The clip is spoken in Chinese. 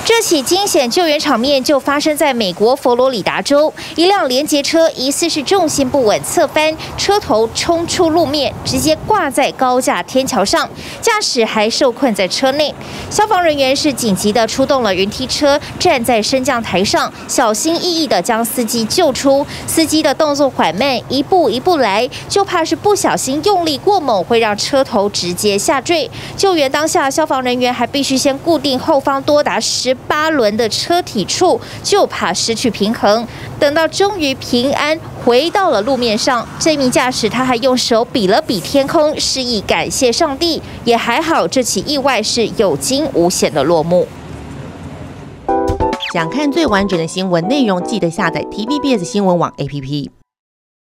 这起惊险救援场面就发生在美国佛罗里达州，一辆联结车疑似是重心不稳侧翻，车头冲出路面，直接挂在高架天桥上，驾驶还受困在车内。消防人员是紧急的出动了云梯车，站在升降台上，小心翼翼的将司机救出。司机的动作缓慢，一步一步来，就怕是不小心用力过猛，会让车头直接下坠。救援当下，消防人员还必须先固定后方多达18轮的车体处，就怕失去平衡。等到终于平安回到了路面上，这名驾驶他还用手比了比天空，示意感谢上帝。也还好，这起意外是有惊无险的落幕。 想看最完整的新闻内容，记得下载 TVBS 新闻网 APP。